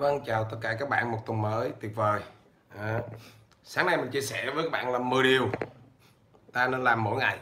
Vâng, chào tất cả các bạn, một tuần mới tuyệt vời. Sáng nay mình chia sẻ với các bạn là 10 điều ta nên làm mỗi ngày.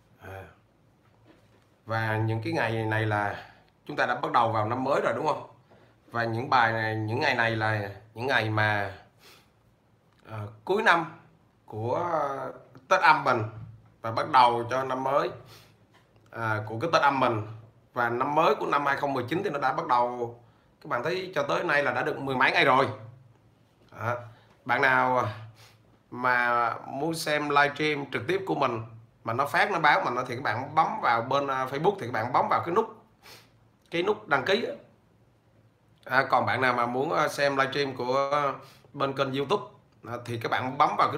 Và những cái ngày này là chúng ta đã bắt đầu vào năm mới rồi đúng không? Và những bài này, những ngày này là những ngày mà cuối năm của Tết âm mình và bắt đầu cho năm mới của cái Tết âm mình, và năm mới của năm 2019 thì nó đã bắt đầu. Các bạn thấy cho tới nay là đã được 10 mấy ngày rồi. Bạn nào mà muốn xem livestream trực tiếp của mình mà nó phát, nó báo mình thì các bạn bấm vào bên Facebook, thì các bạn bấm vào cái nút đăng ký. Còn bạn nào mà muốn xem livestream của bên kênh YouTube thì các bạn bấm vào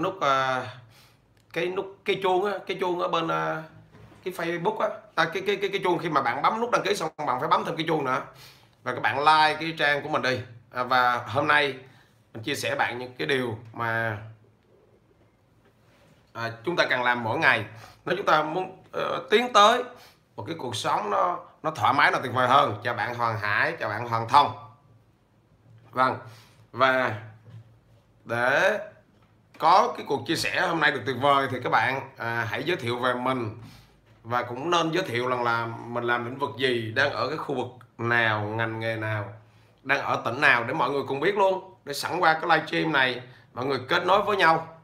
cái chuông ở bên cái Facebook cái chuông. Khi mà bạn bấm nút đăng ký xong, bạn phải bấm thêm cái chuông nữa, và các bạn like cái trang của mình đi. Và hôm nay mình chia sẻ bạn những cái điều mà chúng ta cần làm mỗi ngày nếu chúng ta muốn tiến tới một cái cuộc sống nó thoải mái, nó tuyệt vời hơn. Chào bạn Hoàng Hải, chào bạn Hoàng Thông. Vâng, và để có cái cuộc chia sẻ hôm nay được tuyệt vời thì các bạn hãy giới thiệu về mình, và cũng nên giới thiệu rằng là mình làm lĩnh vực gì, đang ở cái khu vực nào, ngành nghề nào, đang ở tỉnh nào, để mọi người cùng biết luôn, để sẵn qua cái livestream này mọi người kết nối với nhau.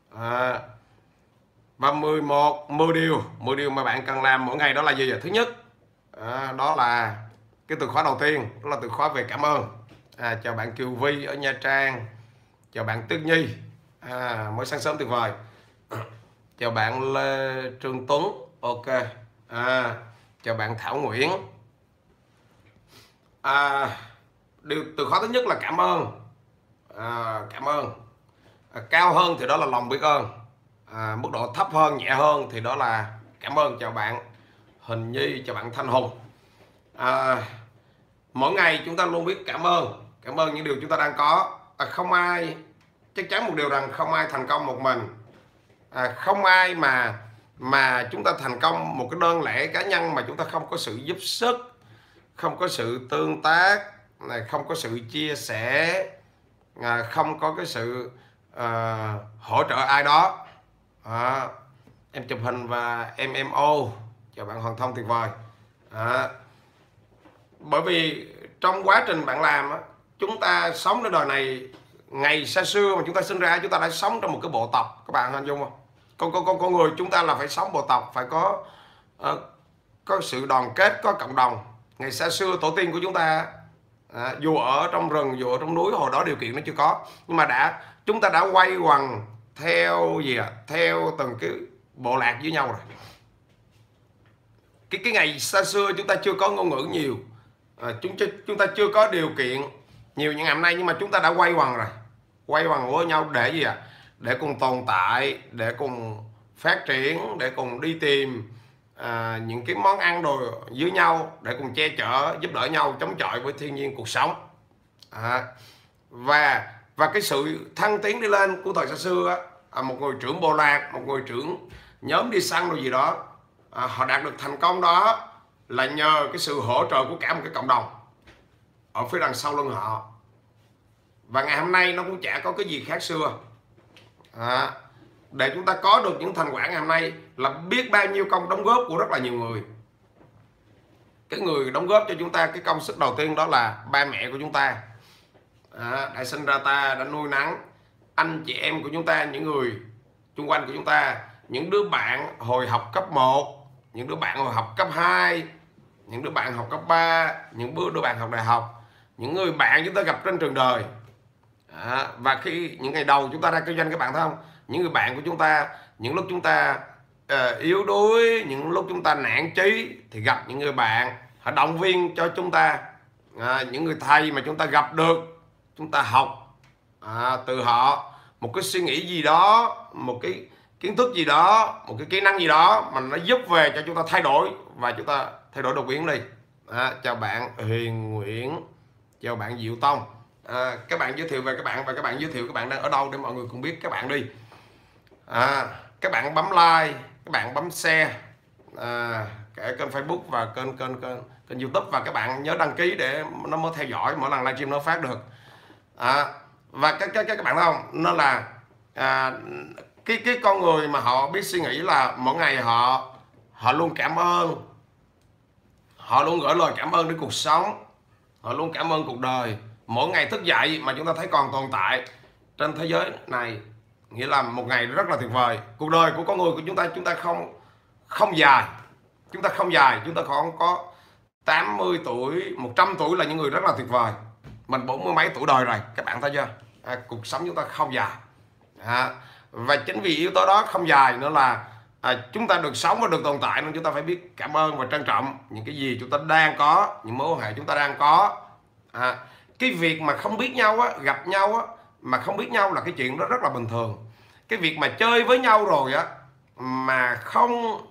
Và 10 điều mà bạn cần làm mỗi ngày đó là gì? Thứ nhất, đó là cái từ khóa đầu tiên, đó là từ khóa về cảm ơn. Chào bạn Kiều Vi ở Nha Trang, chào bạn Tuyết Nhi, mới sáng sớm tuyệt vời. Chào bạn Lê Trương Tuấn, ok. Chào bạn Thảo Nguyễn. Điều từ khóa thứ nhất là cảm ơn. Cảm ơn. Cao hơn thì đó là lòng biết ơn. Mức độ thấp hơn, nhẹ hơn thì đó là cảm ơn. Chào bạn Hình Nhi, chào bạn Thanh Hùng. Mỗi ngày chúng ta luôn biết cảm ơn những điều chúng ta đang có. Không ai, chắc chắn một điều rằng không ai thành công một mình. Không ai mà chúng ta thành công một cái đơn lẻ cá nhân mà chúng ta không có sự giúp sức, không có sự tương tác, không có sự chia sẻ, không có cái sự hỗ trợ ai đó. Em chụp hình và MMO, chào bạn Hoàng Thông tuyệt vời. Bởi vì trong quá trình bạn làm chúng ta sống trên đời này, ngày xa xưa mà chúng ta sinh ra, chúng ta đã sống trong một cái bộ tộc. Các bạn hình dung không? Con người chúng ta là phải sống bộ tộc, phải có sự đoàn kết, có cộng đồng. Ngày xa xưa tổ tiên của chúng ta dù ở trong rừng, dù ở trong núi, hồi đó điều kiện nó chưa có, nhưng mà chúng ta đã quay quần theo theo từng cái bộ lạc với nhau rồi. Cái ngày xa xưa chúng ta chưa có ngôn ngữ nhiều, chúng ta chưa có điều kiện nhiều như ngày hôm nay, nhưng mà chúng ta đã quay quần rồi, quay quần với nhau để để cùng tồn tại, để cùng phát triển, để cùng đi tìm những cái món ăn đồ với nhau, để cùng che chở, giúp đỡ nhau, chống chọi với thiên nhiên, cuộc sống. Và cái sự thăng tiến đi lên của thời xa xưa một người trưởng bộ lạc, một người trưởng nhóm đi săn rồi gì đó, họ đạt được thành công đó là nhờ cái sự hỗ trợ của cả một cái cộng đồng ở phía đằng sau lưng họ. Và ngày hôm nay nó cũng chả có cái gì khác xưa. Để chúng ta có được những thành quả ngày hôm nay là biết bao nhiêu công đóng góp của rất là nhiều người. Cái người đóng góp cho chúng ta cái công sức đầu tiên đó là ba mẹ của chúng ta, đã sinh ra ta, đã nuôi nắng. Anh chị em của chúng ta, những người xung quanh của chúng ta, những đứa bạn hồi học cấp 1, những đứa bạn hồi học cấp 2, những đứa bạn học cấp 3, những đứa bạn học đại học, những người bạn chúng ta gặp trên trường đời. Và khi những ngày đầu chúng ta ra kinh doanh, các bạn thấy không, những người bạn của chúng ta, những lúc chúng ta yếu đuối, những lúc chúng ta nản chí thì gặp những người bạn, họ động viên cho chúng ta. Những người thầy mà chúng ta gặp được, chúng ta học từ họ một cái suy nghĩ gì đó, một cái kiến thức gì đó, một cái kỹ năng gì đó mà nó giúp về cho chúng ta thay đổi, và chúng ta thay đổi đột biến đi. Chào bạn Huyền Nguyễn, chào bạn Diệu Tông. Các bạn giới thiệu về các bạn, và các bạn giới thiệu các bạn đang ở đâu để mọi người cùng biết các bạn đi. Các bạn bấm like, các bạn bấm share cả kênh Facebook và kênh YouTube, và các bạn nhớ đăng ký để nó mới theo dõi mỗi lần livestream nó phát được. Và các bạn thấy không, nó là cái con người mà họ biết suy nghĩ là mỗi ngày họ luôn cảm ơn, họ luôn gửi lời cảm ơn đến cuộc sống, họ luôn cảm ơn cuộc đời. Mỗi ngày thức dậy mà chúng ta thấy còn tồn tại trên thế giới này, nghĩa là một ngày rất là tuyệt vời. Cuộc đời của con người của chúng ta không dài, chúng ta không dài, chúng ta còn có 80 tuổi, 100 tuổi là những người rất là tuyệt vời. Mình 40 mấy tuổi đời rồi, các bạn thấy chưa? Cuộc sống chúng ta không dài. Và chính vì yếu tố đó không dài nữa là chúng ta được sống và được tồn tại, nên chúng ta phải biết cảm ơn và trân trọng những cái gì chúng ta đang có, những mối quan hệ chúng ta đang có. Cái việc mà không biết nhau á, gặp nhau á, mà không biết nhau là cái chuyện đó rất là bình thường. Cái việc mà chơi với nhau rồi á mà không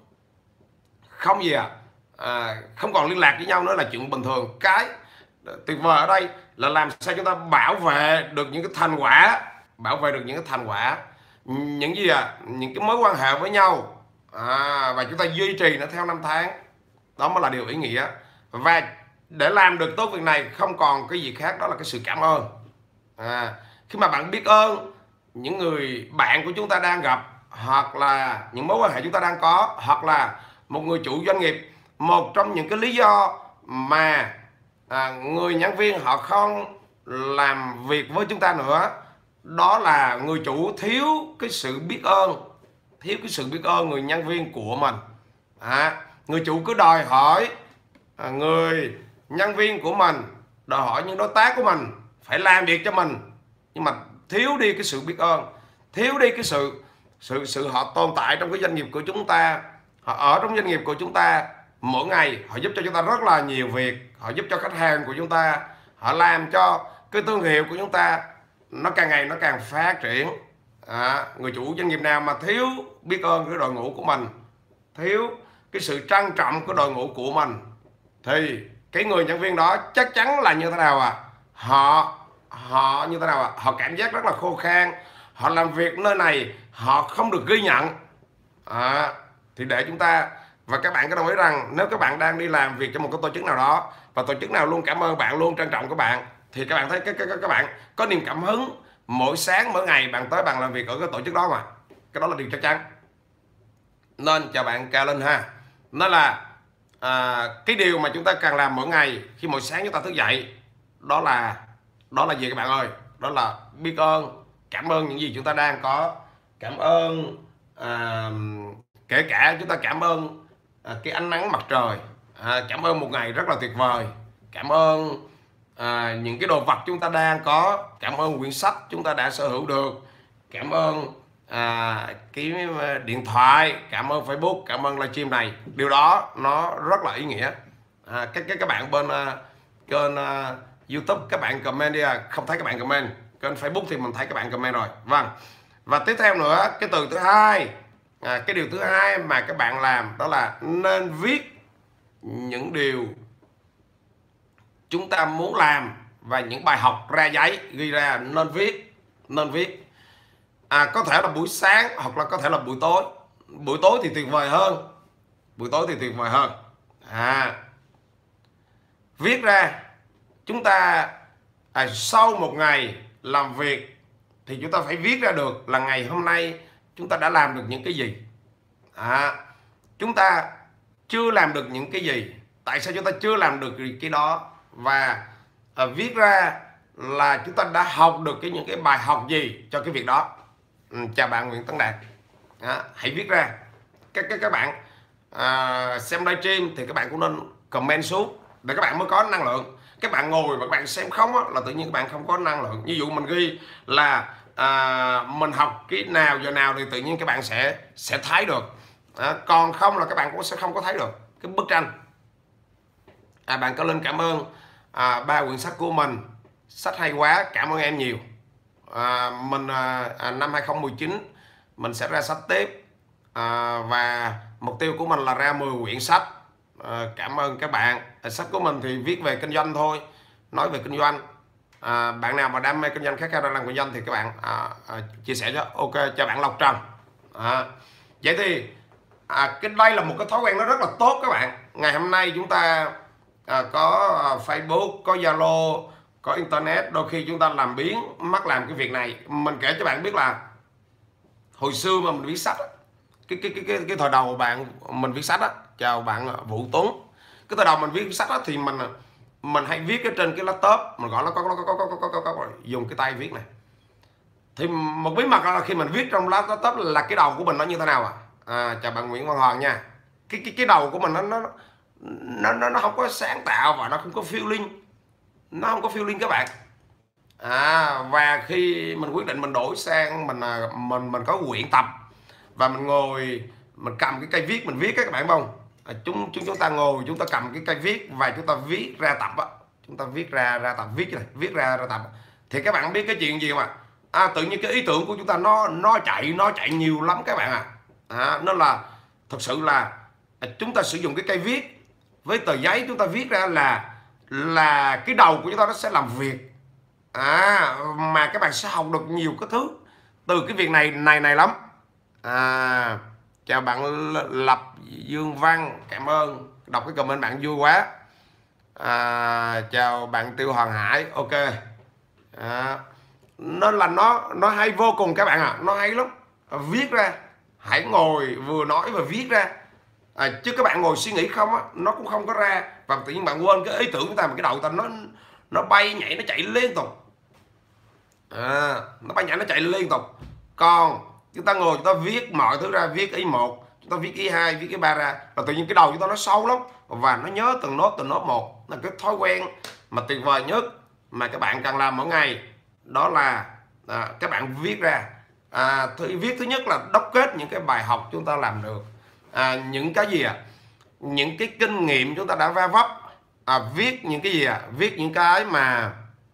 gì không còn liên lạc với nhau nữa là chuyện bình thường. Cái tuyệt vời ở đây là làm sao chúng ta bảo vệ được những cái thành quả, bảo vệ được những cái thành quả, những gì những cái mối quan hệ với nhau, và chúng ta duy trì nó theo năm tháng. Đó mới là điều ý nghĩa. Và để làm được tốt việc này không còn cái gì khác, đó là cái sự cảm ơn. Khi mà bạn biết ơn những người bạn của chúng ta đang gặp, hoặc là những mối quan hệ chúng ta đang có, hoặc là một người chủ doanh nghiệp, một trong những cái lý do mà người nhân viên họ không làm việc với chúng ta nữa, đó là người chủ thiếu cái sự biết ơn, thiếu cái sự biết ơn người nhân viên của mình. Người chủ cứ đòi hỏi người nhân viên của mình, đòi hỏi những đối tác của mình phải làm việc cho mình, nhưng mà thiếu đi cái sự biết ơn, thiếu đi cái sự họ tồn tại trong cái doanh nghiệp của chúng ta, họ ở trong doanh nghiệp của chúng ta mỗi ngày, họ giúp cho chúng ta rất là nhiều việc, họ giúp cho khách hàng của chúng ta, họ làm cho cái thương hiệu của chúng ta nó càng ngày nó càng phát triển. Người chủ doanh nghiệp nào mà thiếu biết ơn cái đội ngũ của mình, thiếu cái sự trân trọng của đội ngũ của mình, thì cái người nhân viên đó chắc chắn là như thế nào họ như thế nào họ cảm giác rất là khô khan, họ làm việc nơi này họ không được ghi nhận. Thì để chúng ta, và các bạn có đồng ý rằng nếu các bạn đang đi làm việc cho một cái tổ chức nào đó, và tổ chức nào luôn cảm ơn bạn, luôn trân trọng các bạn, thì các bạn thấy các bạn có niềm cảm hứng mỗi sáng mỗi ngày bạn tới bạn làm việc ở cái tổ chức đó mà. Cái đó là điều chắc chắn. Nên chào bạn Cao Linh ha. Nó là cái điều mà chúng ta cần làm mỗi ngày khi mỗi sáng chúng ta thức dậy, đó là gì các bạn ơi? Đó là biết ơn, cảm ơn những gì chúng ta đang có, cảm ơn kể cả chúng ta cảm ơn cái ánh nắng mặt trời, cảm ơn một ngày rất là tuyệt vời, cảm ơn những cái đồ vật chúng ta đang có, cảm ơn quyển sách chúng ta đã sở hữu được, cảm ơn cái điện thoại, cảm ơn Facebook, cảm ơn livestream này. Điều đó nó rất là ý nghĩa. Các bạn bên kênh YouTube các bạn comment đi, không thấy các bạn comment. Kênh Facebook thì mình thấy các bạn comment rồi. Vâng. Và tiếp theo nữa, cái từ thứ hai, cái điều thứ hai mà các bạn làm đó là nên viết những điều chúng ta muốn làm và những bài học ra giấy, ghi ra, nên viết. Có thể là buổi sáng hoặc là có thể là buổi tối. Buổi tối thì tuyệt vời hơn. Viết ra, chúng ta sau một ngày làm việc thì chúng ta phải viết ra được là ngày hôm nay chúng ta đã làm được những cái gì, chúng ta chưa làm được những cái gì, tại sao chúng ta chưa làm được cái đó, và viết ra là chúng ta đã học được những cái bài học gì cho cái việc đó. Chào bạn Nguyễn Tấn Đạt. Hãy viết ra. Các bạn xem livestream thì các bạn cũng nên comment xuống để các bạn mới có năng lượng. Các bạn ngồi và các bạn xem không là tự nhiên các bạn không có năng lượng. Ví dụ mình ghi là mình học cái nào giờ nào thì tự nhiên các bạn sẽ thấy được. Còn không là các bạn cũng sẽ không có thấy được cái bức tranh. Bạn có lên cảm ơn 3 quyển sách của mình, sách hay quá, cảm ơn em nhiều. Mình năm 2019 mình sẽ ra sách tiếp, và mục tiêu của mình là ra 10 quyển sách. Cảm ơn các bạn. Sách của mình thì viết về kinh doanh thôi, nói về kinh doanh. Bạn nào mà đam mê kinh doanh, khát khao làm kinh doanh thì các bạn chia sẻ cho. Ok, chào bạn Lộc Trần. Vậy thì đây là một cái thói quen nó rất là tốt các bạn. Ngày hôm nay chúng ta có Facebook, có Zalo, có internet, đôi khi chúng ta làm biếng mắc làm cái việc này. Mình kể cho bạn biết là hồi xưa mà mình viết sách, cái thời đầu mình viết sách á, chào bạn Vũ Tuấn, cái thời đầu mình viết sách á, thì mình hay viết ở trên cái laptop, mình gọi nó có dùng cái tay viết này. Thì một bí mật là khi mình viết trong laptop là cái đầu của mình nó như thế nào chào bạn Nguyễn Văn Hoàng nha, cái đầu của mình nó không có sáng tạo và nó không có feeling, các bạn. Và khi mình quyết định mình đổi sang mình có quyển tập và mình ngồi mình cầm cái cây viết mình viết các bạn không? Chúng ta ngồi, chúng ta cầm cái cây viết và chúng ta viết ra tập á, chúng ta viết ra tập, viết ra tập, thì các bạn biết cái chuyện gì mà tự nhiên cái ý tưởng của chúng ta nó chạy nhiều lắm các bạn nó là thật sự là chúng ta sử dụng cái cây viết với tờ giấy, chúng ta viết ra là cái đầu của chúng ta nó sẽ làm việc mà các bạn sẽ học được nhiều cái thứ từ cái việc này lắm. Chào bạn Lập Dương Văn, cảm ơn, đọc cái comment bạn vui quá. Chào bạn Tiêu Hoàng Hải, ok. Nó hay vô cùng các bạn nó hay lắm. Viết ra, hãy ngồi vừa nói và viết ra. Chứ các bạn ngồi suy nghĩ không nó cũng không có ra, và tự nhiên bạn quên cái ý tưởng của ta, mà cái đầu ta nó bay nhảy, nó chạy liên tục. Nó bay nhảy, nó chạy liên tục. Còn chúng ta ngồi chúng ta viết mọi thứ ra, viết ý 1, chúng ta viết ý 2, viết ý 3 ra, là tự nhiên cái đầu chúng ta nó sâu lắm và nó nhớ từng nốt một. Là cái thói quen mà tuyệt vời nhất mà các bạn cần làm mỗi ngày, đó là các bạn viết ra. Viết thứ nhất là đúc kết những cái bài học chúng ta làm được, những cái gì những cái kinh nghiệm chúng ta đã va vấp, viết những cái gì viết những cái mà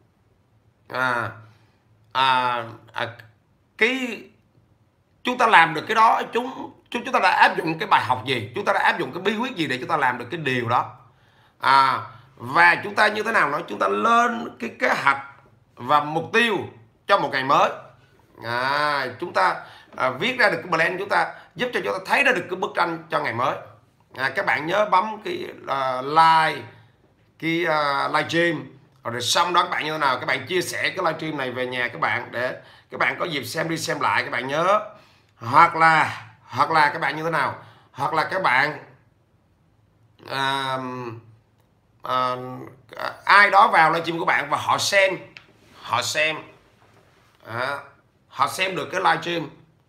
cái chúng ta làm được cái đó, chúng ta đã áp dụng cái bài học gì, chúng ta đã áp dụng cái bí quyết gì để chúng ta làm được cái điều đó. Và chúng ta như thế nào nói, chúng ta lên cái kế hoạch và mục tiêu cho một ngày mới. Chúng ta viết ra được cái plan, chúng ta giúp cho chúng ta thấy ra được cái bức tranh cho ngày mới. Các bạn nhớ bấm cái like, cái live stream, rồi xong đó các bạn như thế nào, các bạn chia sẻ cái live stream này về nhà các bạn, để các bạn có dịp xem đi xem lại, các bạn nhớ. Hoặc là các bạn như thế nào, hoặc là các bạn ai đó vào live stream của bạn và họ xem được cái live stream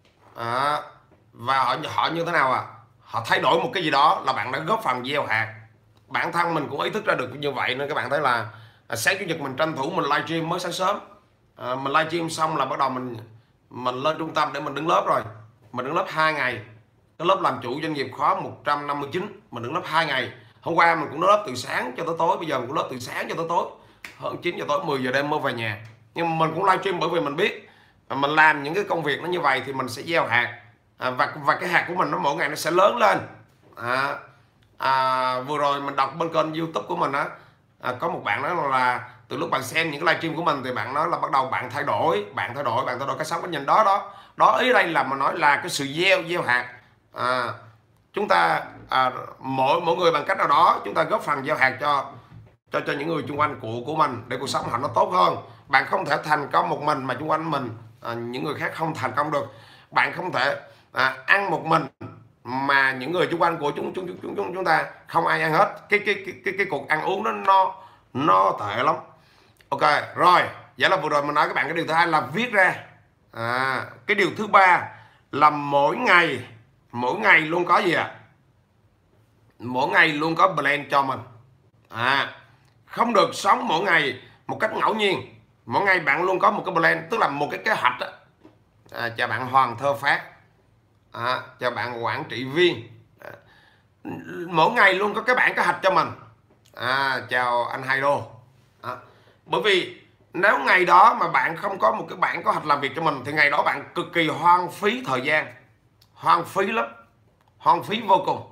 và họ như thế nào họ thay đổi một cái gì đó, là bạn đã góp phần gieo hạt. Bản thân mình cũng ý thức ra được như vậy, nên các bạn thấy là sáng chủ nhật mình tranh thủ mình live stream mới sáng sớm. Mình live stream xong là bắt đầu mình lên trung tâm để mình đứng lớp rồi. Mình đứng lớp 2 ngày, cái lớp làm chủ doanh nghiệp khóa 159, mình đứng lớp 2 ngày. Hôm qua mình cũng đứng lớp từ sáng cho tới tối, bây giờ mình cũng lớp từ sáng cho tới tối, hơn 9 giờ tối, 10 giờ đêm mới về nhà. Nhưng mà mình cũng live stream bởi vì mình biết mình làm những cái công việc nó như vậy thì mình sẽ gieo hạt, và cái hạt của mình nó mỗi ngày nó sẽ lớn lên. Vừa rồi mình đọc bên kênh YouTube của mình có một bạn nói là từ lúc bạn xem những cái livestream của mình thì bạn nói là bắt đầu bạn thay đổi cái sống cái nhìn đó. Ý đây là mà nói là cái sự gieo hạt. Chúng ta mỗi người bằng cách nào đó chúng ta góp phần gieo hạt cho những người xung quanh của mình, để cuộc sống họ nó tốt hơn. Bạn không thể thành công một mình mà xung quanh mình những người khác không thành công được. Bạn không thể ăn một mình mà những người xung quanh của chúng ta không ai ăn hết. Cái cuộc ăn uống nó tệ lắm. Ok rồi, vậy là vừa rồi mình nói các bạn cái điều thứ hai là viết ra. Cái điều thứ ba là mỗi ngày luôn có gì mỗi ngày luôn có plan cho mình. Không được sống mỗi ngày một cách ngẫu nhiên. Mỗi ngày bạn luôn có một cái plan, tức là một cái kế hoạch đó. Chào bạn Hoàng Thơ Phát, chào bạn quản trị viên. Mỗi ngày luôn có cái bản kế hoạch cho mình. Chào anh Hai Đô. Bởi vì nếu ngày đó mà bạn không có một cái bản kế hoạch làm việc cho mình thì ngày đó bạn cực kỳ hoang phí thời gian, hoang phí lắm, hoang phí vô cùng,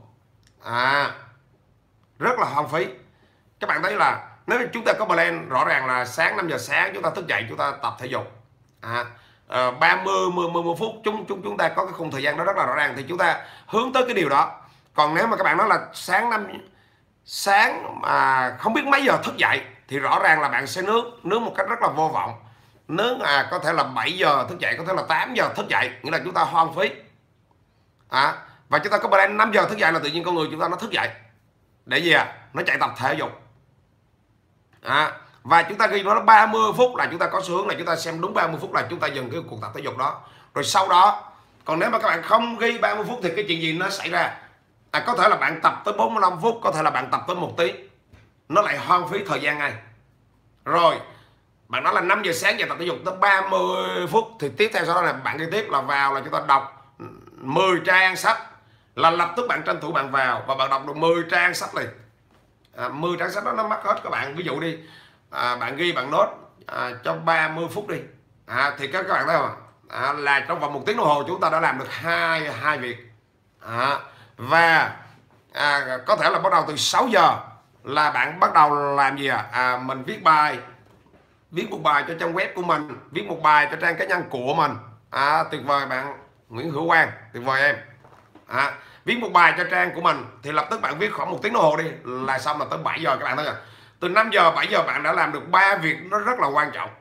rất là hoang phí. Các bạn thấy là nếu chúng ta có plan rõ ràng là sáng 5 giờ sáng chúng ta thức dậy, chúng ta tập thể dục 30 phút, chúng ta có cái khung thời gian đó rất là rõ ràng, thì chúng ta hướng tới cái điều đó. Còn nếu mà các bạn nói là sáng mà không biết mấy giờ thức dậy, thì rõ ràng là bạn sẽ nướng một cách rất là vô vọng. Nướng có thể là 7 giờ thức dậy, có thể là 8 giờ thức dậy, nghĩa là chúng ta hoang phí. Và chúng ta có plan 5 giờ thức dậy là tự nhiên con người chúng ta nó thức dậy. Để gì nó chạy tập thể dục. Và chúng ta ghi nó 30 phút là chúng ta có xu hướng là chúng ta xem đúng 30 phút là chúng ta dừng cái cuộc tập thể dục đó. Rồi sau đó, còn nếu mà các bạn không ghi 30 phút thì cái chuyện gì nó xảy ra? Có thể là bạn tập tới 45 phút, có thể là bạn tập tới 1 tiếng. Nó lại hoang phí thời gian ngay. Rồi bạn nói là 5 giờ sáng giờ tập thể dục tới 30 phút thì tiếp theo sau đó là bạn ghi tiếp là vào là chúng ta đọc 10 trang sách, là lập tức bạn tranh thủ bạn vào và bạn đọc được 10 trang sách liền. 10 trang sách đó nó mất hết các bạn. Ví dụ đi, bạn ghi bạn nốt cho 30 phút đi, thì các bạn thấy không, là trong vòng 1 tiếng đồng hồ chúng ta đã làm được hai việc. Và có thể là bắt đầu từ 6 giờ là bạn bắt đầu làm gì mình viết một bài cho trang web của mình, viết một bài cho trang cá nhân của mình. Tuyệt vời bạn Nguyễn Hữu Quang, tuyệt vời em. Viết một bài cho trang của mình thì lập tức bạn viết khoảng 1 tiếng đồng hồ đi là xong, là tới 7 giờ các bạn thấy không? Từ 5 giờ 7 giờ bạn đã làm được 3 việc nó rất là quan trọng.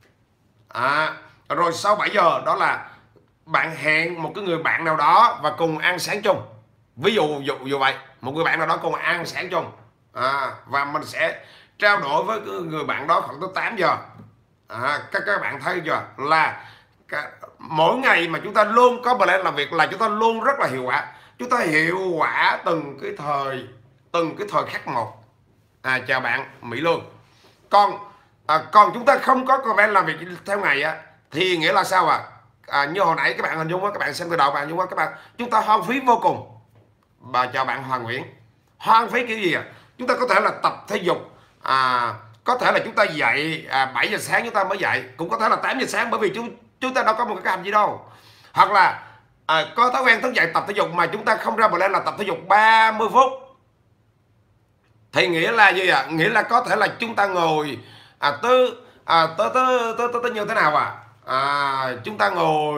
Rồi sau 7 giờ đó là bạn hẹn một cái người bạn nào đó và cùng ăn sáng chung. Ví dụ vậy, một người bạn nào đó cùng ăn sáng chung. Và mình sẽ trao đổi với người bạn đó khoảng tới 8 giờ. Các bạn thấy chưa, là mỗi ngày mà chúng ta luôn có plan làm việc là chúng ta luôn rất là hiệu quả. Chúng ta hiệu quả từng cái thời khắc một. Chào bạn Mỹ Lương. Còn chúng ta không có plan làm việc theo ngày thì nghĩa là sao như hồi nãy các bạn hình dung các bạn xem từ đầu bạn hình dung chúng ta hoang phí vô cùng. Và chào bạn Hoàng Nguyễn. Hoang phí kiểu gì chúng ta có thể là tập thể dục, có thể là chúng ta dậy 7 giờ sáng chúng ta mới dậy, cũng có thể là 8 giờ sáng, bởi vì chúng ta đâu có một cái hành gì đâu. Hoặc là có thói quen thức dậy tập thể dục mà chúng ta không ra plan là tập thể dục 30 phút thì nghĩa là gì nghĩa là có thể là chúng ta ngồi tới như thế nào chúng ta ngồi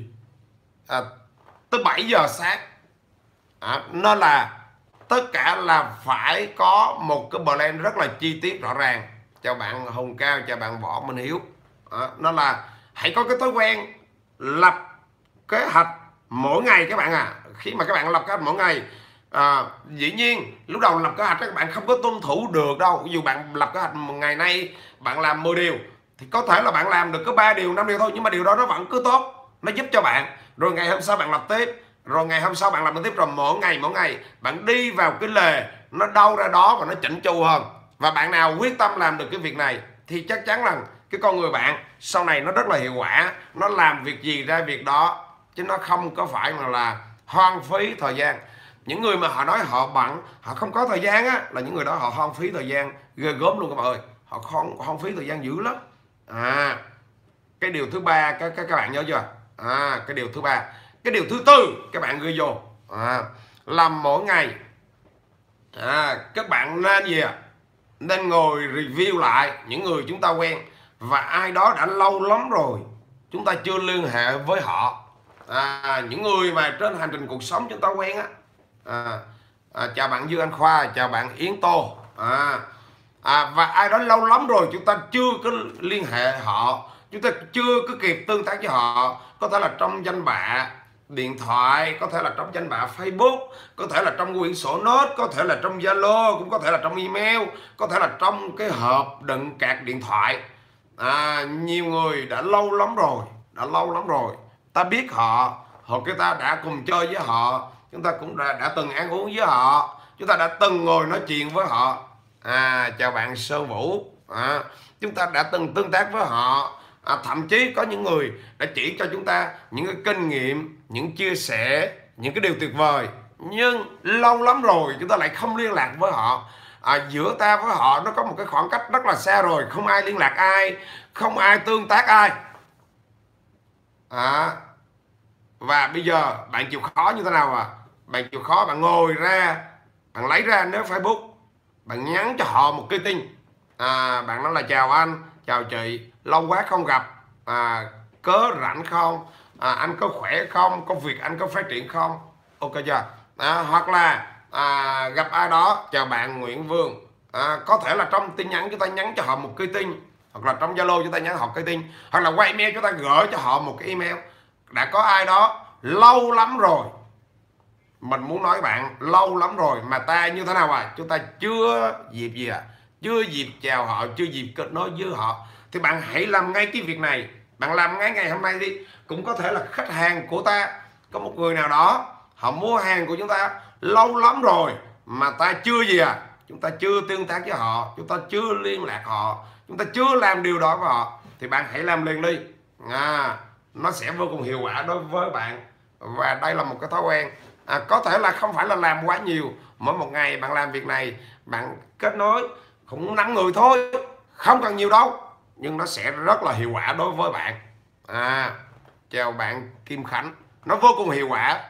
tới 7 giờ sáng. Nên là tất cả là phải có một cái plan rất là chi tiết rõ ràng. Chào bạn Hồng Cao, chào bạn Võ Minh Hiếu. Nên là hãy có cái thói quen lập kế hoạch mỗi ngày các bạn Khi mà các bạn lập kế hoạch mỗi ngày, dĩ nhiên lúc đầu lập kế hoạch các bạn không có tuân thủ được đâu. Ví dụ bạn lập kế hoạch một ngày nay bạn làm 10 điều thì có thể là bạn làm được có 3 điều 5 điều thôi, nhưng mà điều đó nó vẫn cứ tốt, nó giúp cho bạn. Rồi ngày hôm sau bạn lập tiếp, rồi ngày hôm sau bạn làm tiếp, rồi mỗi ngày bạn đi vào cái lề nó đâu ra đó và nó chỉnh chu hơn. Và bạn nào quyết tâm làm được cái việc này thì chắc chắn là cái con người bạn sau này nó rất là hiệu quả, nó làm việc gì ra việc đó, chứ nó không có phải là hoang phí thời gian. Những người mà họ nói họ bận, họ không có thời gian là những người đó họ hoang phí thời gian ghê gớm luôn các bạn ơi. Họ hoang phí thời gian dữ lắm. Cái điều thứ ba các bạn nhớ chưa? Cái điều thứ ba. Cái điều thứ tư các bạn ghi vô, làm mỗi ngày các bạn nên gì nên ngồi review lại những người chúng ta quen và ai đó đã lâu lắm rồi chúng ta chưa liên hệ với họ. Những người mà trên hành trình cuộc sống chúng ta quen chào bạn Dương Anh Khoa, chào bạn Yến Tô. Và ai đó lâu lắm rồi chúng ta chưa có liên hệ họ, chúng ta chưa có kịp tương tác với họ, có thể là trong danh bạ điện thoại, có thể là trong danh bạ Facebook, có thể là trong quyển sổ nốt, có thể là trong Zalo, cũng có thể là trong email, có thể là trong cái hộp đựng cạc điện thoại. Nhiều người đã lâu lắm rồi, ta biết họ, hoặc người ta đã cùng chơi với họ, chúng ta cũng đã từng ăn uống với họ, chúng ta đã từng ngồi nói chuyện với họ. Chào bạn Sơn Vũ. Chúng ta đã từng tương tác với họ. Thậm chí có những người đã chỉ cho chúng ta những cái kinh nghiệm, những chia sẻ, những cái điều tuyệt vời, nhưng lâu lắm rồi chúng ta lại không liên lạc với họ. Giữa ta với họ nó có một cái khoảng cách rất là xa rồi, không ai liên lạc ai, không ai tương tác ai. Và bây giờ bạn chịu khó như thế nào bạn chịu khó, bạn ngồi ra, bạn lấy ra nếu Facebook, bạn nhắn cho họ một cái tin. Bạn nói là chào anh, chào chị, lâu quá không gặp, cớ rảnh không, anh có khỏe không, công việc anh có phát triển không, ok chưa? Hoặc là gặp ai đó, chào bạn Nguyễn Vương, Có thể là trong tin nhắn chúng ta nhắn cho họ một cái tin, hoặc là trong Zalo chúng ta nhắn họ cái tin, hoặc là qua email chúng ta gửi cho họ một cái email. Đã có ai đó lâu lắm rồi, mình muốn nói bạn, lâu lắm rồi mà ta như thế nào chúng ta chưa dịp gì chưa dịp chào họ, chưa dịp kết nối với họ, thì bạn hãy làm ngay cái việc này. Bạn làm ngay ngày hôm nay đi. Cũng có thể là khách hàng của ta, có một người nào đó họ mua hàng của chúng ta lâu lắm rồi mà ta chưa gì chúng ta chưa tương tác với họ, chúng ta chưa liên lạc họ, chúng ta chưa làm điều đó với họ, thì bạn hãy làm liền đi. Nó sẽ vô cùng hiệu quả đối với bạn. Và đây là một cái thói quen, có thể là không phải là làm quá nhiều, mỗi một ngày bạn làm việc này, bạn kết nối cũng 5 người thôi, không cần nhiều đâu, nhưng nó sẽ rất là hiệu quả đối với bạn. Chào bạn Kim Khánh, nó vô cùng hiệu quả.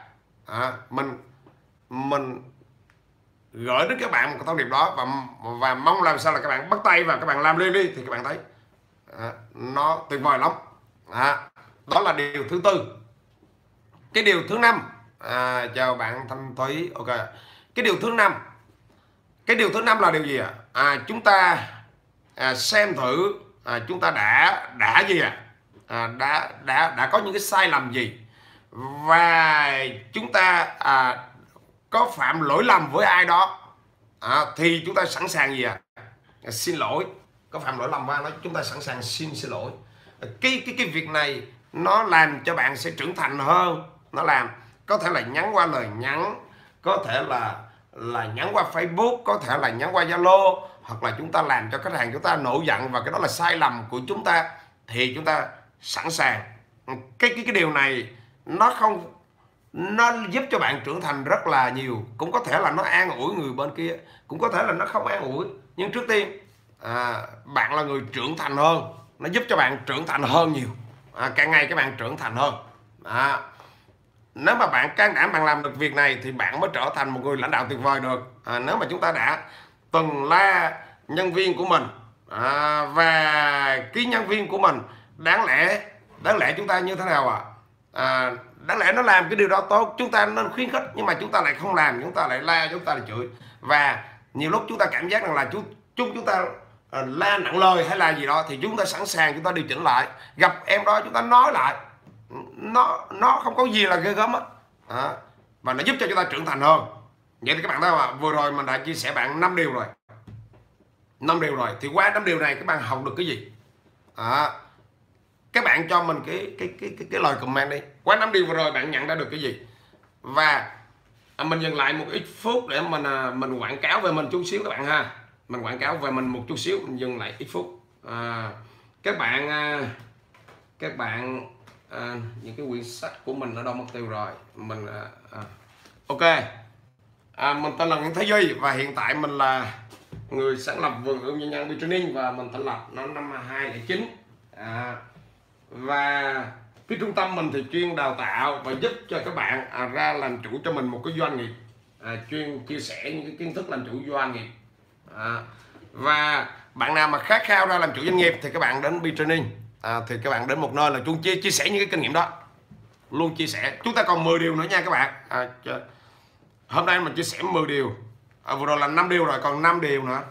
Mình gửi đến các bạn một cái thông điệp đó, và mong làm sao là các bạn bắt tay và các bạn làm liền đi, thì các bạn thấy nó tuyệt vời lắm. Đó là điều thứ tư. Cái điều thứ năm, chào bạn Thanh Thúy. Ok, cái điều thứ năm là điều gì chúng ta xem thử chúng ta đã gì đã có những cái sai lầm gì, và chúng ta có phạm lỗi lầm với ai đó, thì chúng ta sẵn sàng gì xin lỗi. Có phạm lỗi lầm với ai đó, chúng ta sẵn sàng xin lỗi. Cái việc này nó làm cho bạn sẽ trưởng thành hơn. Nó làm có thể là nhắn qua lời nhắn, có thể là nhắn qua Facebook, có thể là nhắn qua Zalo, hoặc là chúng ta làm cho khách hàng chúng ta nổi giận, và cái đó là sai lầm của chúng ta, thì chúng ta sẵn sàng. Cái điều này nó giúp cho bạn trưởng thành rất là nhiều. Cũng có thể là nó an ủi người bên kia, cũng có thể là nó không an ủi, nhưng trước tiên bạn là người trưởng thành hơn, nó giúp cho bạn trưởng thành hơn nhiều. Càng ngày các bạn trưởng thành hơn. Nếu mà bạn can đảm bạn làm được việc này thì bạn mới trở thành một người lãnh đạo tuyệt vời được. Nếu mà chúng ta đã từng la nhân viên của mình, và cái nhân viên của mình đáng lẽ chúng ta như thế nào đáng lẽ nó làm cái điều đó tốt, chúng ta nên khuyến khích, nhưng mà chúng ta lại không làm, chúng ta lại la, chúng ta lại chửi. Và nhiều lúc chúng ta cảm giác rằng là chúng ta la nặng lời hay là gì đó, thì chúng ta sẵn sàng chúng ta điều chỉnh lại. Gặp em đó chúng ta nói lại, nó không có gì là ghê gớm và nó giúp cho chúng ta trưởng thành hơn. Vậy thì các bạn thấy không, vừa rồi mình đã chia sẻ bạn 5 điều rồi. 5 điều rồi, thì qua 5 điều này các bạn học được cái gì? Các bạn cho mình cái lời comment đi. Qua 5 điều vừa rồi bạn nhận ra được cái gì? Và mình dừng lại một ít phút để mình quảng cáo về mình chút xíu các bạn ha. Mình quảng cáo về mình một chút xíu, mình dừng lại ít phút. Các bạn những cái quyển sách của mình ở đâu mất tiêu rồi. Mình ok. Mình tên là Nguyễn Thái Duy, và hiện tại mình là người sáng lập vườn ươm doanh nhân Be Training, và mình thành lập nó năm 2009. Và cái trung tâm mình thì chuyên đào tạo và giúp cho các bạn ra làm chủ cho mình một cái doanh nghiệp, chuyên chia sẻ những cái kiến thức làm chủ doanh nghiệp. Và bạn nào mà khát khao ra làm chủ doanh nghiệp thì các bạn đến Be Training, thì các bạn đến một nơi là chung chia sẻ những cái kinh nghiệm đó, luôn chia sẻ. Chúng ta còn 10 điều nữa nha các bạn. Hôm nay mình chia sẻ 10 điều, vừa rồi là 5 điều rồi, còn 5 điều nữa.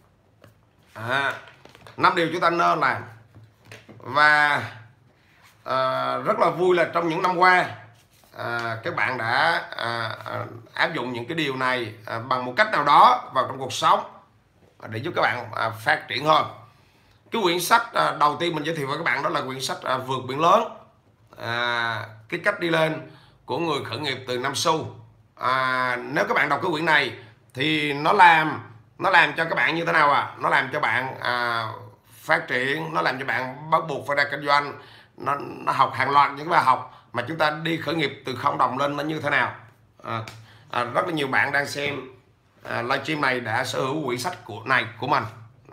5 điều chúng ta nên làm. Và rất là vui là trong những năm qua các bạn đã áp dụng những cái điều này bằng một cách nào đó vào trong cuộc sống để giúp các bạn phát triển hơn. Cái quyển sách đầu tiên mình giới thiệu với các bạn đó là quyển sách Vượt Biển Lớn, cái cách đi lên của người khởi nghiệp từ Nam Xu. Nếu các bạn đọc cái quyển này thì nó làm cho các bạn như thế nào nó làm cho bạn phát triển, nó làm cho bạn bắt buộc phải ra kinh doanh. Nó học hàng loạt những bài học mà chúng ta đi khởi nghiệp từ 0 đồng lên nó như thế nào. Rất là nhiều bạn đang xem livestream này đã sở hữu quyển sách này của mình.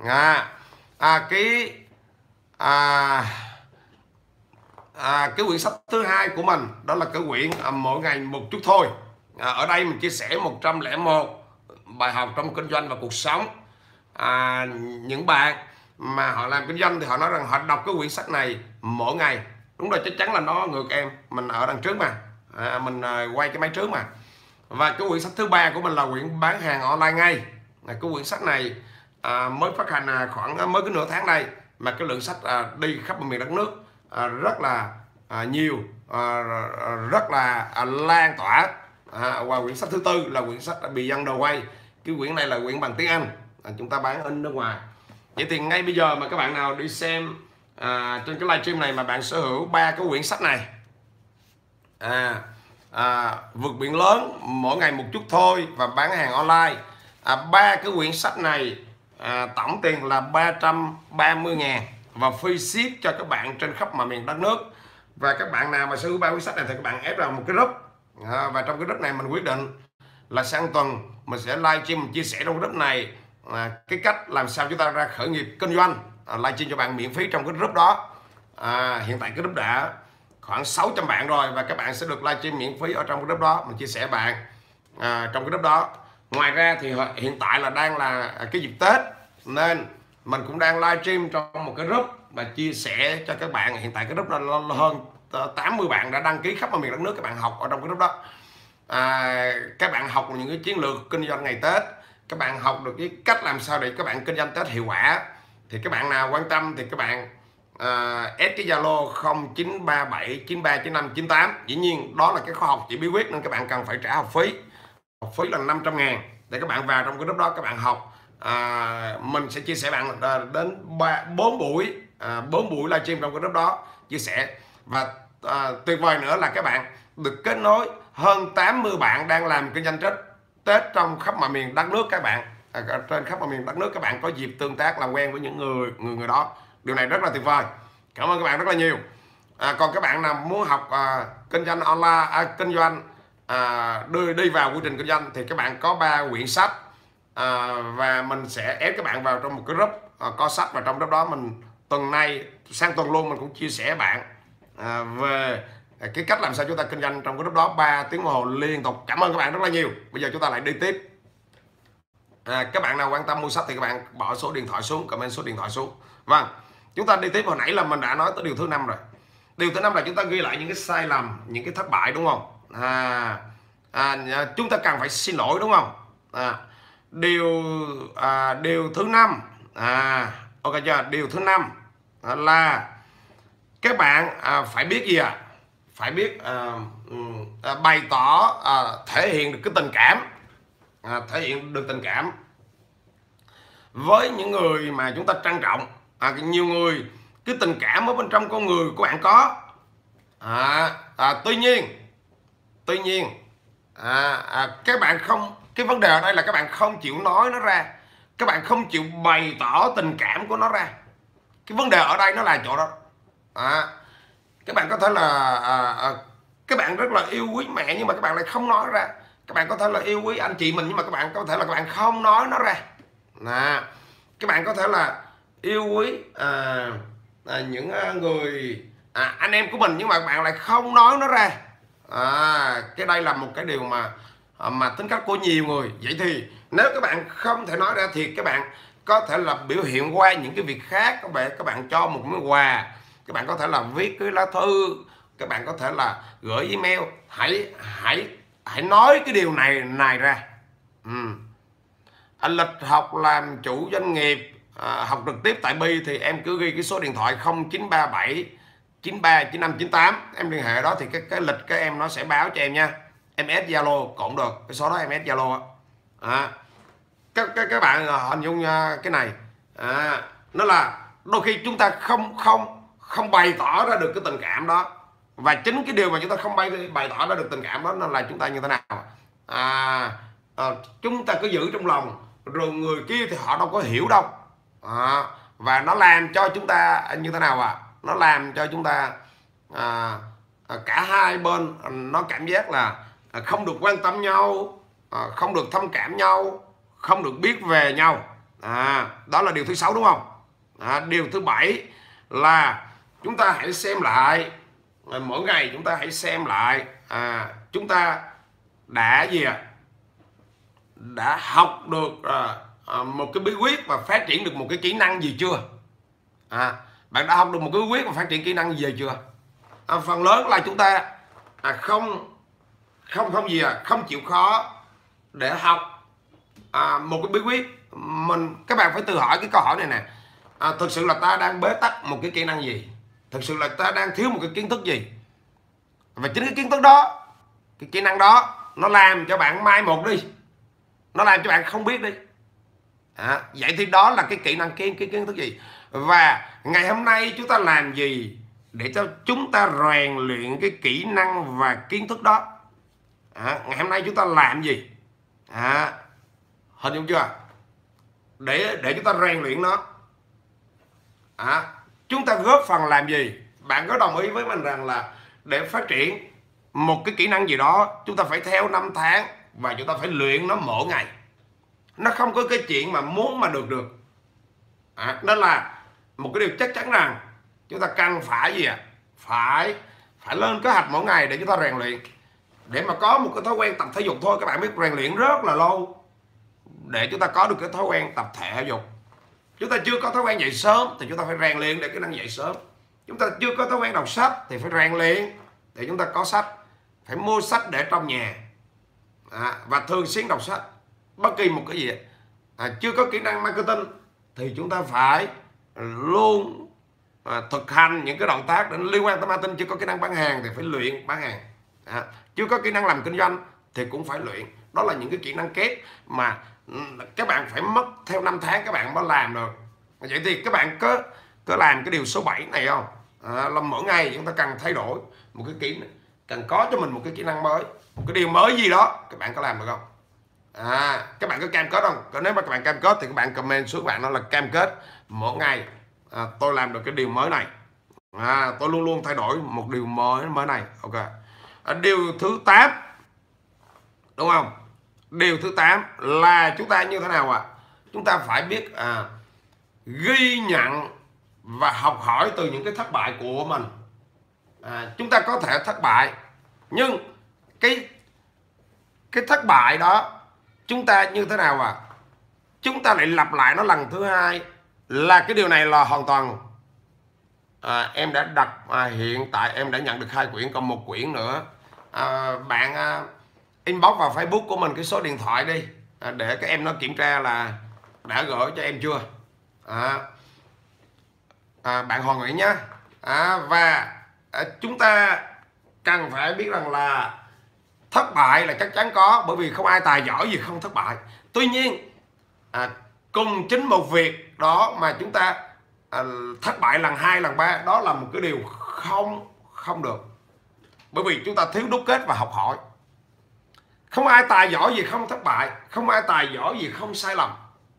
Cái quyển sách thứ hai của mình đó là cái quyển Mỗi Ngày Một Chút Thôi. Ở đây mình chia sẻ 101 bài học trong kinh doanh và cuộc sống. Những bạn mà họ làm kinh doanh thì họ nói rằng họ đọc cái quyển sách này mỗi ngày. Đúng rồi, chắc chắn là nó ngược em. Mình ở đằng trước mà, mình quay cái máy trước mà. Và cái quyển sách thứ ba của mình là quyển Bán Hàng Online Ngay. Cái quyển sách này mới phát hành khoảng mới cái nửa tháng đây mà cái lượng sách đi khắp miền đất nước rất là nhiều, rất là lan tỏa. Và quyển sách thứ tư là quyển sách Beyond the Way. Cái quyển này là quyển bằng tiếng Anh, chúng ta bán in nước ngoài. Vậy thì ngay bây giờ mà các bạn nào đi xem trên cái livestream này mà bạn sở hữu 3 cái quyển sách này, vượt biển lớn, mỗi ngày một chút thôi và bán hàng online, 3 cái quyển sách này tổng tiền là 330.000 và free ship cho các bạn trên khắp mọi miền đất nước. Và các bạn nào mà sở hữu 3 quyển sách này thì các bạn ép vào một cái group, và trong cái group này mình quyết định là sang tuần mình sẽ livestream chia sẻ trong group này cái cách làm sao chúng ta ra khởi nghiệp kinh doanh, livestream cho bạn miễn phí trong cái group đó. Hiện tại cái group đã khoảng 600 bạn rồi và các bạn sẽ được livestream miễn phí ở trong cái group đó, mình chia sẻ bạn trong cái group đó. Ngoài ra thì hiện tại là đang là cái dịp Tết nên mình cũng đang livestream trong một cái group và chia sẻ cho các bạn. Hiện tại cái group đó hơn 80 bạn đã đăng ký khắp mọi miền đất nước, các bạn học ở trong cái group đó. Các bạn học những cái chiến lược kinh doanh ngày Tết, các bạn học được cái cách làm sao để các bạn kinh doanh Tết hiệu quả. Thì các bạn nào quan tâm thì các bạn add cái Zalo 0937939598. Dĩ nhiên đó là cái khóa học chỉ bí quyết nên các bạn cần phải trả học phí. Học phí là 500.000 để các bạn vào trong cái group đó các bạn học. Mình sẽ chia sẻ bạn đến 4 buổi 4 buổi livestream trong cái group đó chia sẻ. Và tuyệt vời nữa là các bạn được kết nối hơn 80 bạn đang làm kinh doanh Tết trong khắp mọi miền đất nước. Các bạn trên khắp mọi miền đất nước các bạn có dịp tương tác làm quen với những người đó. Điều này rất là tuyệt vời. Cảm ơn các bạn rất là nhiều. Còn các bạn nào muốn học kinh doanh online, kinh doanh đi vào quy trình kinh doanh thì các bạn có 3 quyển sách, và mình sẽ ép các bạn vào trong một cái group có sách, và trong group đó mình tuần này sang tuần luôn mình cũng chia sẻ bạn về cái cách làm sao chúng ta kinh doanh trong cái group đó 3 tiếng đồng hồ liên tục. Cảm ơn các bạn rất là nhiều. Bây giờ chúng ta lại đi tiếp. Các bạn nào quan tâm mua sách thì các bạn bỏ số điện thoại xuống, comment số điện thoại xuống. Vâng, chúng ta đi tiếp. Hồi nãy là mình đã nói tới điều thứ 5 rồi. Điều thứ 5 là chúng ta ghi lại những cái sai lầm, những cái thất bại, đúng không? Chúng ta cần phải xin lỗi, đúng không? Điều thứ 5, ok chưa? Điều thứ 5 là các bạn phải biết gì ạ? Phải biết bày tỏ, thể hiện được cái tình cảm, thể hiện được tình cảm với những người mà chúng ta trân trọng. Nhiều người cái tình cảm ở bên trong con người của bạn có, tuy nhiên các bạn không, cái vấn đề ở đây là các bạn không chịu nói nó ra, các bạn không chịu bày tỏ tình cảm của nó ra. Cái vấn đề ở đây nó là chỗ đó. Các bạn có thể là các bạn rất là yêu quý mẹ nhưng mà các bạn lại không nói ra. Các bạn có thể là yêu quý anh chị mình nhưng mà các bạn có thể là các bạn không nói nó ra. Các bạn có thể là yêu quý những người anh em của mình nhưng mà các bạn lại không nói nó ra. Cái đây là một cái điều mà tính cách của nhiều người. Vậy thì nếu các bạn không thể nói ra thì các bạn có thể là biểu hiện qua những cái việc khác. Các bạn cho một món quà, các bạn có thể là viết cái lá thư, các bạn có thể là gửi email. Hãy nói cái điều này ra. Lịch học làm chủ doanh nghiệp, học trực tiếp tại Bi thì em cứ ghi cái số điện thoại 0937 939598, em liên hệ đó thì cái lịch các em nó sẽ báo cho em nha. Em add Zalo cũng được, cái số đó em add Zalo. Các bạn hình dung cái này, nó là đôi khi chúng ta không bày tỏ ra được cái tình cảm đó, và chính cái điều mà chúng ta không bày tỏ ra được tình cảm đó nó là chúng ta như thế nào, chúng ta cứ giữ trong lòng rồi người kia thì họ đâu có hiểu đâu, và nó làm cho chúng ta như thế nào nó làm cho chúng ta cả hai bên nó cảm giác là không được quan tâm nhau, không được thông cảm nhau, không được biết về nhau. Đó là điều thứ 6, đúng không? Điều thứ 7 là chúng ta hãy xem lại mỗi ngày, chúng ta hãy xem lại chúng ta đã đã học được một cái bí quyết và phát triển được một cái kỹ năng gì chưa. Bạn đã học được một cái bí quyết và phát triển kỹ năng gì chưa? Phần lớn là chúng ta không chịu khó để học, một cái bí quyết các bạn phải tự hỏi cái câu hỏi này nè. Thực sự là ta đang bế tắc một cái kỹ năng gì, thực sự là ta đang thiếu một cái kiến thức gì, và chính cái kiến thức đó, cái kỹ năng đó nó làm cho bạn mai một đi, nó làm cho bạn không biết đi. Vậy thì đó là cái kỹ năng cái kiến thức gì, và ngày hôm nay chúng ta làm gì để cho chúng ta rèn luyện cái kỹ năng và kiến thức đó. Ngày hôm nay chúng ta làm gì, hình dung chưa, để chúng ta rèn luyện nó. Chúng ta góp phần làm gì? Bạn có đồng ý với mình rằng là để phát triển một cái kỹ năng gì đó, chúng ta phải theo 5 tháng và chúng ta phải luyện nó mỗi ngày. Nó không có cái chuyện mà muốn mà được. Đó là một cái điều chắc chắn rằng chúng ta cần phải gì phải lên kế hoạch mỗi ngày để chúng ta rèn luyện, để mà có một cái thói quen tập thể dục thôi. Các bạn biết rèn luyện rất là lâu để chúng ta có được cái thói quen tập thể dục. Chúng ta chưa có thói quen dậy sớm thì chúng ta phải rèn luyện để cái năng dậy sớm. Chúng ta chưa có thói quen đọc sách thì phải rèn luyện để chúng ta có sách. Phải mua sách để trong nhà và thường xuyên đọc sách. Bất kỳ một cái gì chưa có kỹ năng marketing thì chúng ta phải luôn thực hành những cái động tác liên quan tới marketing. Chưa có kỹ năng bán hàng thì phải luyện bán hàng. Chưa có kỹ năng làm kinh doanh thì cũng phải luyện. Đó là những cái kỹ năng kép mà các bạn phải mất theo 5 tháng các bạn mới làm được. Vậy thì các bạn có làm cái điều số 7 này không? Là mỗi ngày chúng ta cần thay đổi một cái kỹ năng, cần có cho mình một cái kỹ năng mới, một cái điều mới gì đó. Các bạn có làm được không? Các bạn có cam kết không? Nếu mà các bạn cam kết thì các bạn comment xuống, bạn nói là cam kết mỗi ngày tôi làm được cái điều mới này. Tôi luôn luôn thay đổi một điều mới này. Ok. Điều thứ 8, đúng không? Điều thứ 8 là chúng ta như thế nào ạ? Chúng ta phải biết ghi nhận và học hỏi từ những cái thất bại của mình. Chúng ta có thể thất bại, nhưng cái thất bại đó chúng ta như thế nào ạ? Chúng ta lại lặp lại nó lần thứ hai. Là cái điều này là hoàn toàn em đã đặt hiện tại em đã nhận được 2 quyển, còn 1 quyển nữa. Bạn inbox vào Facebook của mình cái số điện thoại đi, để các em nó kiểm tra là đã gửi cho em chưa. Bạn Hoàng Nguyễn nhé. Và chúng ta cần phải biết rằng là thất bại là chắc chắn có, bởi vì không ai tài giỏi gì không thất bại. Tuy nhiên cùng chính một việc đó mà chúng ta thất bại lần 2, lần 3, đó là một cái điều không được, bởi vì chúng ta thiếu đúc kết và học hỏi. Không ai tài giỏi gì không thất bại, không ai tài giỏi gì không sai lầm.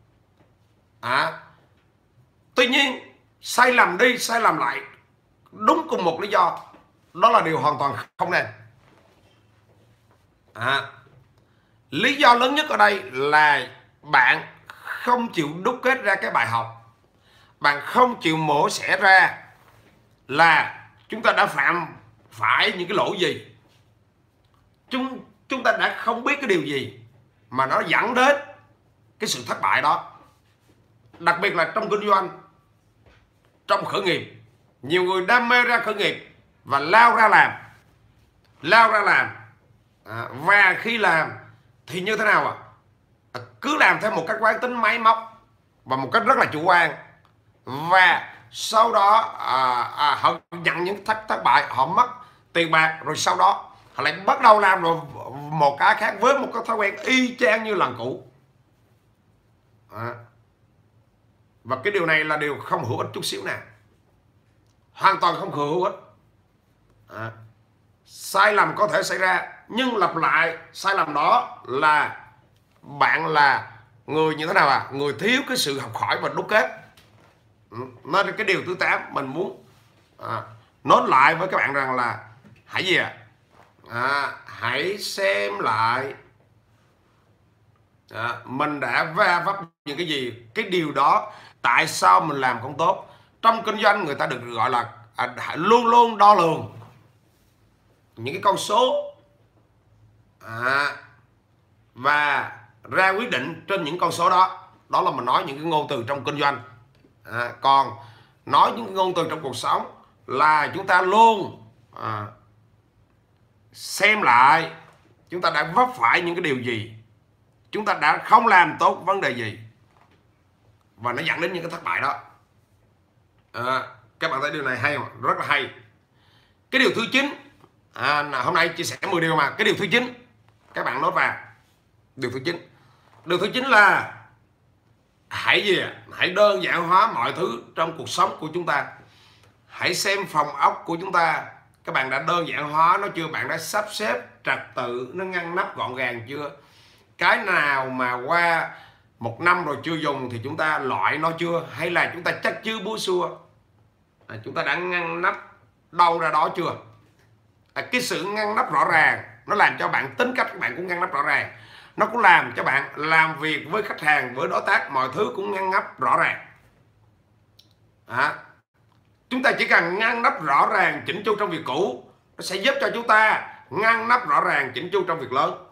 Tuy nhiên sai lầm đi sai lầm lại đúng cùng một lý do, đó là điều hoàn toàn không nên. Lý do lớn nhất ở đây là bạn không chịu đúc kết ra cái bài học, bạn không chịu mổ xẻ ra là chúng ta đã phạm phải những cái lỗi gì, chúng ta đã không biết cái điều gì mà nó dẫn đến cái sự thất bại đó. Đặc biệt là trong kinh doanh, trong khởi nghiệp, nhiều người đam mê ra khởi nghiệp và lao ra làm, và khi làm thì như thế nào ạ? Cứ làm theo một cách quán tính máy móc và một cách rất là chủ quan, và sau đó họ nhận những thất bại, họ mất tiền bạc, rồi sau đó họ lại bắt đầu làm rồi một cái khác với một cái thói quen y chang như lần cũ. Và cái điều này là điều không hữu ích chút xíu nào, hoàn toàn không hữu ích. Sai lầm có thể xảy ra, nhưng lặp lại sai lầm đó là bạn là người như thế nào người thiếu cái sự học hỏi và đúc kết. Nên cái điều thứ 8 mình muốn nốt lại với các bạn rằng là hãy gì hãy xem lại mình đã va vấp những cái gì, cái điều đó tại sao mình làm không tốt. Trong kinh doanh người ta được gọi là luôn luôn đo lường những cái con số và ra quyết định trên những con số đó. Đó là mình nói những cái ngôn từ trong kinh doanh. Còn nói những cái ngôn từ trong cuộc sống là chúng ta luôn xem lại chúng ta đã vấp phải những cái điều gì, chúng ta đã không làm tốt vấn đề gì và nó dẫn đến những cái thất bại đó. Các bạn thấy điều này hay không? Rất là hay. Cái điều thứ 9, hôm nay chia sẻ 10 điều mà. Cái điều thứ 9 các bạn nốt vào. Điều thứ 9 là hãy đơn giản hóa mọi thứ trong cuộc sống của chúng ta. Hãy xem phòng ốc của chúng ta, các bạn đã đơn giản hóa nó chưa? Bạn đã sắp xếp trật tự, nó ngăn nắp gọn gàng chưa? Cái nào mà qua 1 năm rồi chưa dùng thì chúng ta loại nó chưa? Hay là chúng ta chắc chứ búa xua? Chúng ta đã ngăn nắp đâu ra đó chưa? Cái sự ngăn nắp rõ ràng nó làm cho bạn tính cách các bạn cũng ngăn nắp rõ ràng. Nó cũng làm cho bạn làm việc với khách hàng, với đối tác, mọi thứ cũng ngăn nắp rõ ràng. Chúng ta chỉ cần ngăn nắp rõ ràng, chỉnh chu trong việc cũ, nó sẽ giúp cho chúng ta ngăn nắp rõ ràng, chỉnh chu trong việc lớn.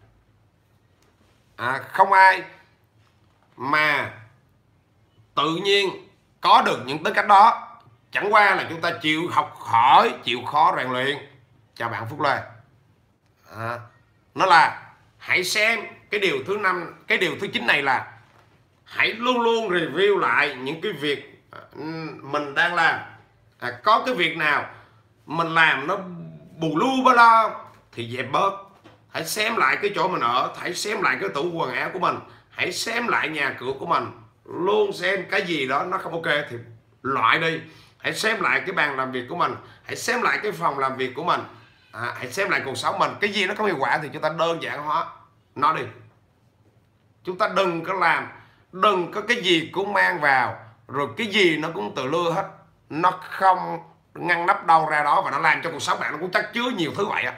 Không ai mà tự nhiên có được những tính cách đó, chẳng qua là chúng ta chịu học hỏi, chịu khó rèn luyện. Chào bạn Phúc Lê. Nó là hãy xem cái điều thứ 5, cái điều thứ 9 này là hãy luôn luôn review lại những cái việc mình đang làm. Có cái việc nào mình làm nó bù lu ba la thì dẹp bớt. Hãy xem lại cái chỗ mình ở, hãy xem lại cái tủ quần áo của mình, hãy xem lại nhà cửa của mình. Luôn xem cái gì đó nó không ok thì loại đi. Hãy xem lại cái bàn làm việc của mình, hãy xem lại cái phòng làm việc của mình, hãy xem lại cuộc sống mình. Cái gì nó không hiệu quả thì chúng ta đơn giản hóa nó đi. Chúng ta đừng có làm, đừng có cái gì cũng mang vào, rồi cái gì nó cũng tự lưa hết. Nó không ngăn nắp đâu ra đó và nó làm cho cuộc sống bạn nó cũng chắc chứa nhiều thứ vậy.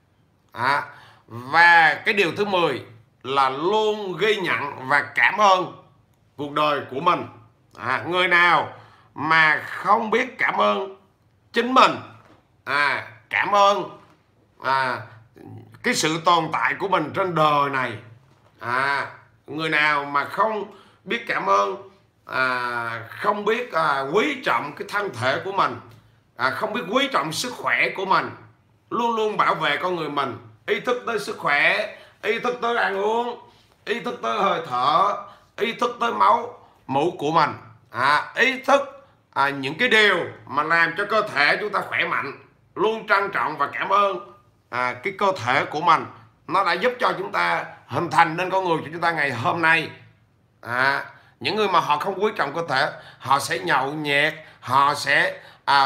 Và cái điều thứ 10 là luôn ghi nhận và cảm ơn cuộc đời của mình. Người nào mà không biết cảm ơn chính mình, cảm ơn cái sự tồn tại của mình trên đời này, người nào mà không biết cảm ơn, không biết quý trọng cái thân thể của mình, không biết quý trọng sức khỏe của mình, luôn luôn bảo vệ con người mình, ý thức tới sức khỏe, ý thức tới ăn uống, ý thức tới hơi thở, ý thức tới máu mũ của mình, ý thức những cái điều mà làm cho cơ thể chúng ta khỏe mạnh, luôn trân trọng và cảm ơn cái cơ thể của mình. Nó đã giúp cho chúng ta hình thành nên con người của chúng ta ngày hôm nay. Những người mà họ không quý trọng cơ thể, họ sẽ nhậu nhẹt, họ sẽ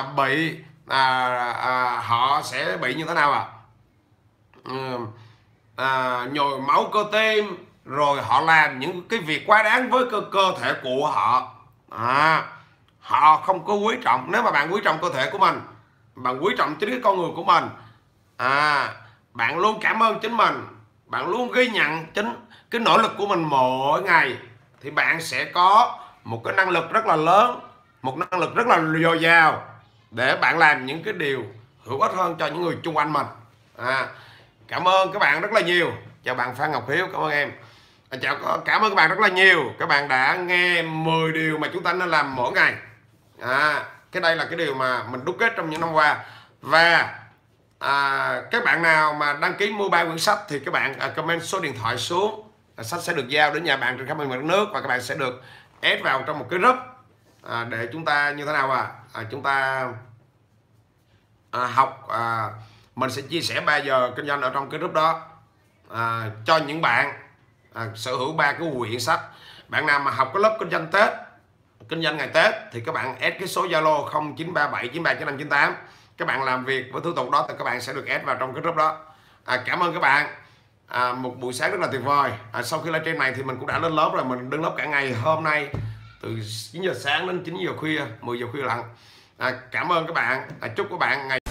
họ sẽ bị như thế nào nhồi máu cơ tim, rồi họ làm những cái việc quá đáng với cơ thể của họ. Họ không có quý trọng. Nếu mà bạn quý trọng cơ thể của mình, bạn quý trọng chính cái con người của mình, bạn luôn cảm ơn chính mình, bạn luôn ghi nhận chính cái nỗ lực của mình mỗi ngày, thì bạn sẽ có một cái năng lực rất là lớn, một năng lực rất là dồi dào để bạn làm những cái điều hữu ích hơn cho những người xung quanh mình. Cảm ơn các bạn rất là nhiều. Chào bạn Phan Ngọc Hiếu, cảm ơn em. Cảm ơn các bạn rất là nhiều. Các bạn đã nghe 10 điều mà chúng ta nên làm mỗi ngày. Cái đây là cái điều mà mình đúc kết trong những năm qua. Và các bạn nào mà đăng ký mua 3 quyển sách thì các bạn comment số điện thoại xuống, sách sẽ được giao đến nhà bạn trên khắp mọi miền đất nước, và các bạn sẽ được add vào trong một cái group để chúng ta như thế nào chúng ta học. Mình sẽ chia sẻ 3 giờ kinh doanh ở trong cái group đó cho những bạn sở hữu 3 cái quyển sách. Bạn nào mà học cái lớp kinh doanh Tết, kinh doanh ngày Tết, thì các bạn add cái số Zalo 0937939598. Các bạn làm việc với thủ tục đó thì các bạn sẽ được add vào trong cái group đó. Cảm ơn các bạn. Một buổi sáng rất là tuyệt vời. Sau khi livestream này thì mình cũng đã lên lớp rồi. Mình đứng lớp cả ngày hôm nay từ 9 giờ sáng đến 9 giờ khuya, 10 giờ khuya lận. Cảm ơn các bạn. Chúc các bạn ngày